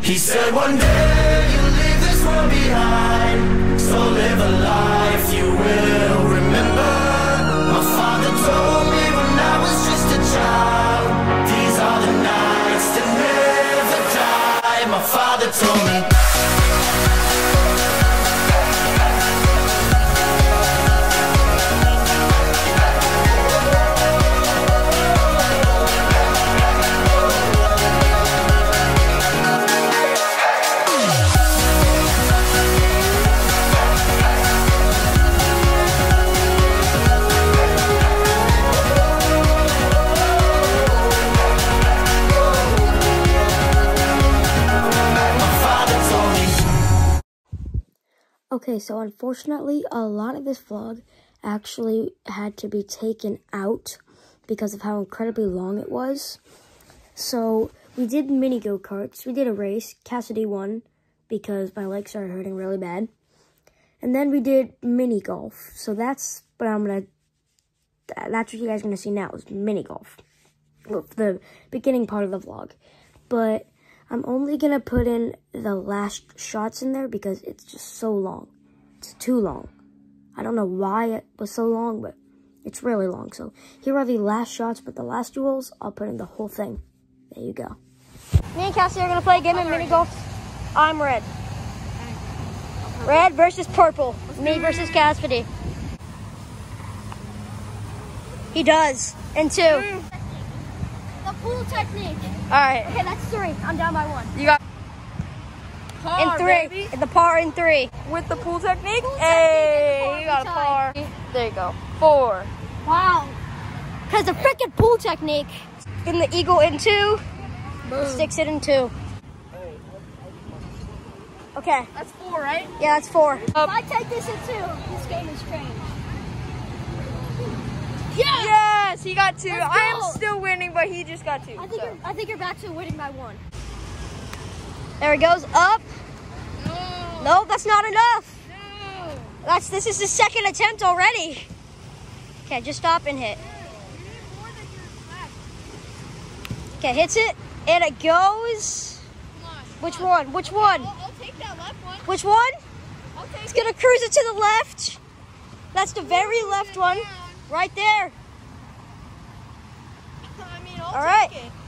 He said one day you'll leave this world behind, so live a life you will remember. My father told me when I was just a child, these are the nights that never die. My father told me. Okay, so unfortunately, a lot of this vlog actually had to be taken out because of how incredibly long it was. So we did mini go-karts, we did a race, Cassidy won because my legs started hurting really bad. And then we did mini golf. So that's what that's what you guys are gonna see now, is mini golf. Well, the beginning part of the vlog. But I'm only going to put in the last shots in there because it's just so long. It's too long. I don't know why it was so long, but it's really long. So here are the last shots, but the last duels, I'll put in the whole thing. There you go. Me and Cassie are going to play a game of mini golf. I'm red. Red versus purple. Me versus Cassidy. He does. And 2. The pool technique. All right. Okay, that's 3. I'm down by 1. You got par, in 3. baby. The par in 3. With the pool technique. Hey, You got a par. There you go. 4. Wow. Because the freaking pool technique. In the eagle in 2. Boom. Sticks it in 2. Okay. That's 4, right? Yeah, that's 4. If I take this in 2, this game is changed. Yeah. Yes, he got 2. Let's go. I am still winning, but he just got 2. I think you're back to winning by 1. There it goes. Up. No. Nope, that's not enough. No. This is the second attempt already. Okay, just stop and hit. Okay, hits it, and it goes. Come on. Which one? Which one? I'll take that left one. Which one? I'll take It's gonna cruise it to the left. That's the very left one. Right there. I mean, I'll All right. take it.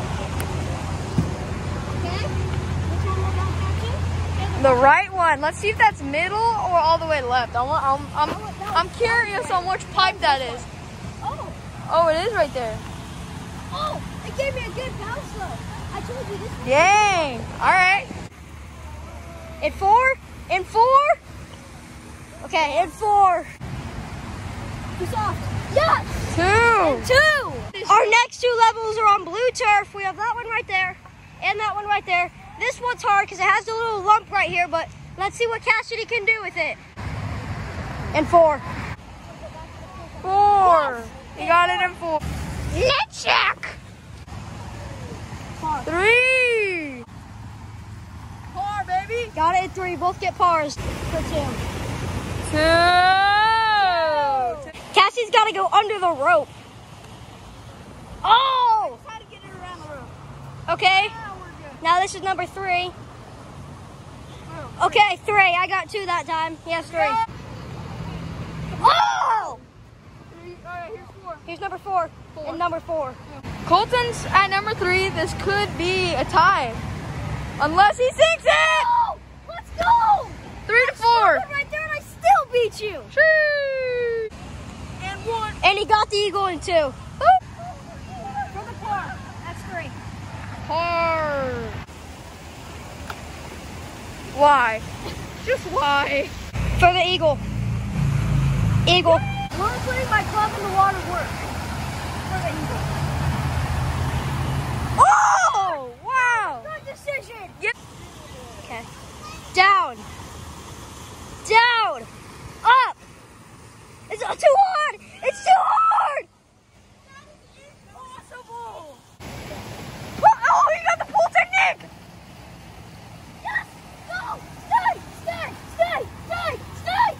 Okay? Which one we're going to? The right one. Let's see if that's middle or all the way left. I'm curious on which pipe that is. Oh. Oh, it is right there. Oh, it gave me a good bounce though. I told you this. Dang. All right. In 4. In 4. Okay, in 4. Too soft. Yes. 2. 2. Our next 2 levels are on blue turf. We have that one right there and that one right there. This one's hard because it has a little lump right here, but let's see what Cassidy can do with it. And 4. 4. You got it in 4. Let's check. 3. Par, baby. Got it in 3. Both get pars for 2. 2. Cassie's got to go under the rope. Oh! Try to get it around the room. Okay. Yeah, we're good. Now this is number 3. Okay, 3. I got 2 that time. Yes, 3. Oh! 3. All right, here's 4. Here's number 4. And number 4. Colton's at number 3. This could be a tie. Unless he sinks it! Oh, let's go! 3 to 4. Right there, and I still beat you. True. And 1. And he got the eagle in 2. From the par. That's 3. Par. Why? Just why? For the eagle. Eagle. We're putting my club in the water work. For the eagle. Oh! Wow. Good decision. Yep. Okay. Down. Down. Up. It's too hard. It's too hard. That is impossible. Oh, you got the pool technique. Yes. Go. Stay. Stay. Stay. Stay. Stay.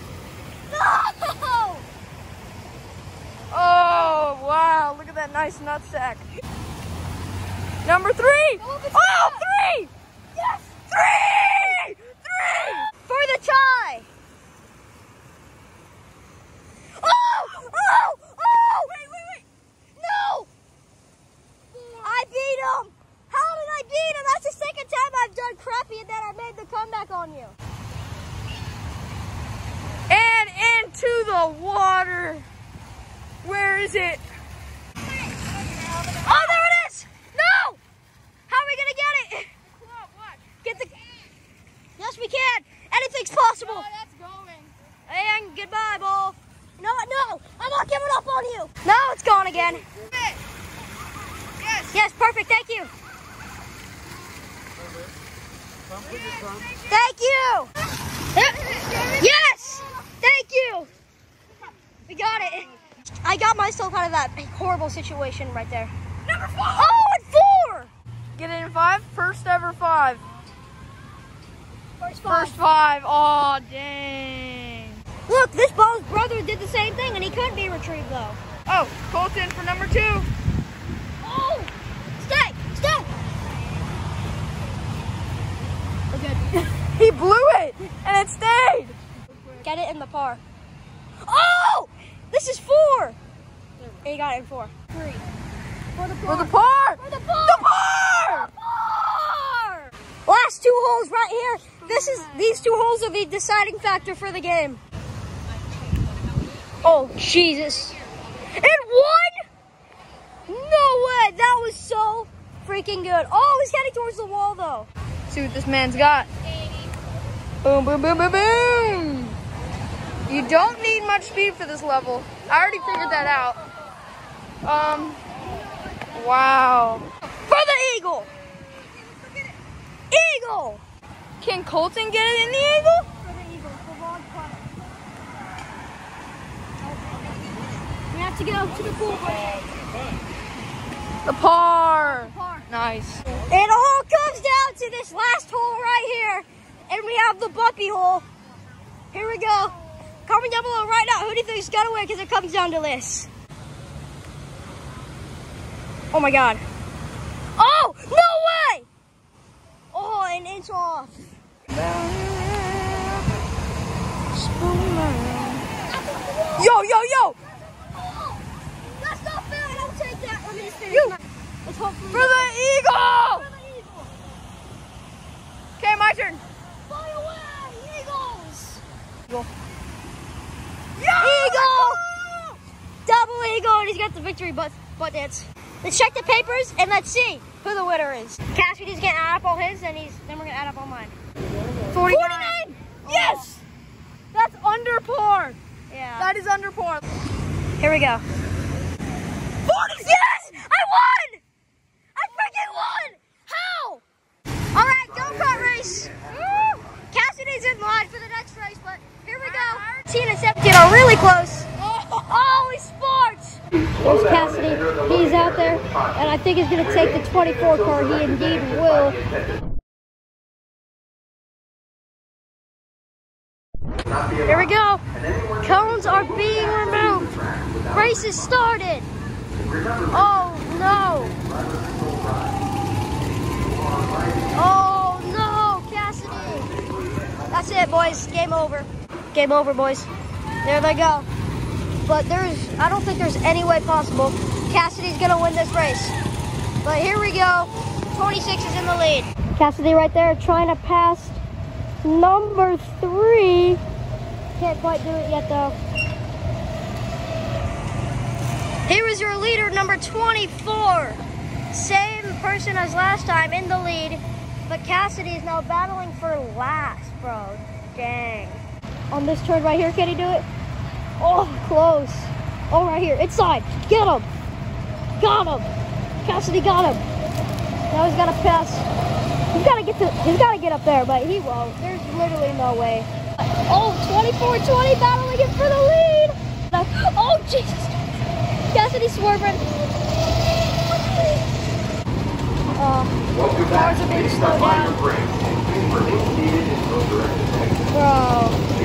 No. Oh, wow. Look at that nice nut sack. Number 3. Oh, 3. happy that I made the comeback on you. And into the water. Where is it? Oh, there it is! No! How are we gonna get it? Get the... Yes, we can. Anything's possible. Oh, that's going. And goodbye, ball. No, I'm not giving up on you. No, it's gone again. Yes. Yes, perfect. Thank you. Thank you. Yes. Thank you. We got it. I got myself out of that horrible situation right there. Number 4. Oh, and 4. Get it in 5. First ever 5. First First 5. Oh, dang. Look, this ball's brother did the same thing, and he couldn't be retrieved, though. Oh, Colton for number 2. Oh! Stay! We're good. He blew it, and it stayed. Get it in the par. Oh! This is 4! And you got it in 4. 3. For the par. For the par. For the par. The par. The par! Last 2 holes right here. These 2 holes are the deciding factor for the game. Oh, Jesus. It won? No way. That was so freaking good. Oh, he's heading towards the wall, though. See what this man's got. Boom, boom, boom, boom, boom. You don't need much speed for this level. I already figured that out. Wow. For the eagle. Eagle. Can Colton get it in the eagle? For the eagle. For long putt. We have to go to the pool. The par. Par. Nice. It all comes down to this last hole right here. And we have the Bumpy hole. Here we go. Comment down below right now. Who do you think's gonna win? Because it comes down to this. Oh my God. Oh, no way! Oh, an inch off. Yo, yo, yo. Oh, that's not fair. I don't take that. Let me just finish. It's hopefully For the eagle. For the eagle. Okay, my turn. Fly away, Eagles! Eagle. Eagle! Double eagle, and he's got the victory butt dance. Let's check the papers and let's see who the winner is. Cassidy's getting add up all his, and then we're gonna add up all mine. 49! Yes. That's under par. Yeah. That is under par. Here we go. 40. Yes! I won! I freaking won! How? All right, go-kart race. Woo! Cassidy's in line for the next race, but here we go. 16 and 17 are really close. Oh, he's sports! There's Cassidy. He's out there, and I think he's going to take the 24 car. He indeed will. Here we go. Cones are being removed. Race is started. Oh, no. Oh, no, Cassidy. That's it, boys. Game over. Game over, boys. There they go. But I don't think there's any way possible Cassidy's going to win this race. But here we go. 26 is in the lead. Cassidy right there trying to pass number 3. Can't quite do it yet, though. Here is your leader, number 24. Same person as last time in the lead, but Cassidy is now battling for last, bro. Dang. On this turn right here, can he do it? Oh, close. Oh, right here, inside. Get him. Got him. Cassidy got him. Now he's got to pass. He's got to get up there, but he won't. There's literally no way. Oh, 24-20 battling it for the lead. Oh, Jesus. Cassidy swerving. Cars are being slowed down. Bro.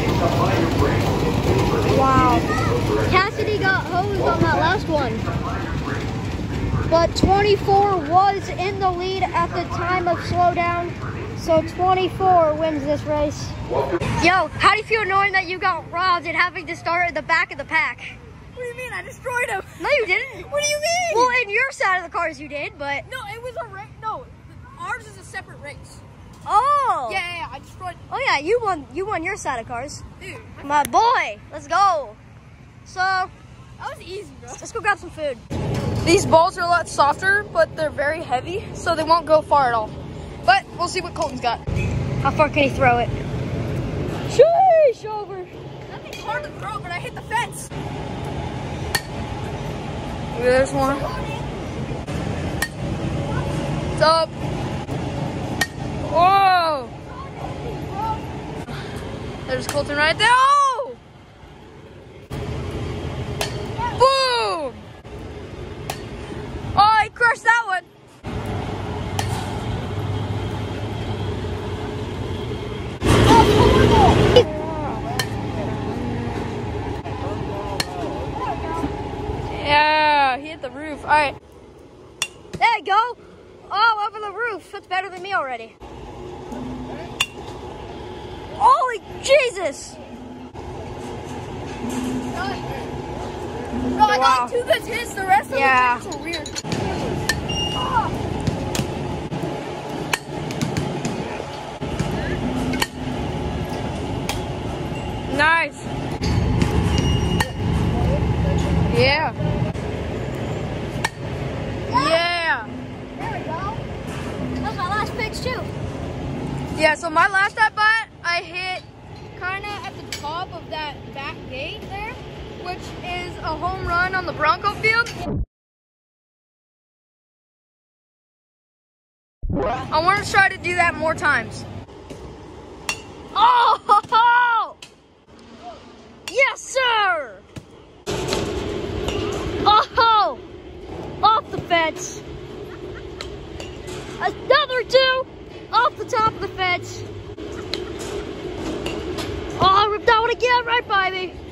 Wow. Cassidy got hosed on that last one. But 24 was in the lead at the time of slowdown. So 24 wins this race. Yo, how do you feel knowing that you got robbed and having to start at the back of the pack? What do you mean? I destroyed him. No, you didn't. What do you mean? Well, in your side of the cars you did, but... No, it was a race. No, ours is a separate race. Oh! I destroyed. Oh yeah, you won your side of cars. Dude, My boy, let's go. So, that was easy, bro. let's go grab some food. These balls are a lot softer, but they're very heavy, so they won't go far at all. But we'll see what Colton's got. How far can he throw it? Sheesh, over. Nothing's hard to throw, but I hit the fence. Look at this one. It's up. Whoa. There's Colton right there. Oh! Boom! Oh, he crushed that one. Yeah, he hit the roof. All right. There you go. Oh, over the roof. That's better than me already. Holy Jesus! Bro, I got 2 good hits. The rest of Yeah. the hits were weird. Nice. Yeah. Yeah. There we go. That's my last pitch too. Yeah, so my last at bat, I hit kind of at the top of that back gate there, which is a home run on the Bronco field. I want to try to do that more times. Oh! Yes, sir! Oh! Off the fence. Another 2 off the top of the fence. Oh, I ripped that one again right by me.